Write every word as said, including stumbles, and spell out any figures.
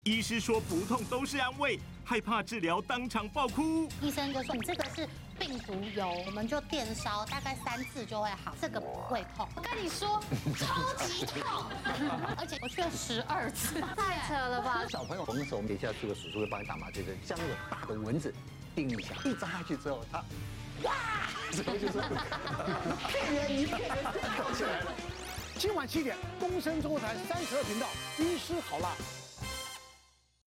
医师说不痛都是安慰，害怕治疗当场爆哭。 医生就说你这个是病毒疣，我们就电烧，大概三次就会好，这个不会痛。我跟你说，超级痛，而且我去了十二次，太扯了吧！ 小朋友缝的时候，我们等一下做个手术会帮你打麻醉针，将那个大的蚊子叮一下，一扎下去之后，它哇，之后就是骗人，你骗人，跳起来了。 今晚七点，东森综合台三十二频道，医师好辣。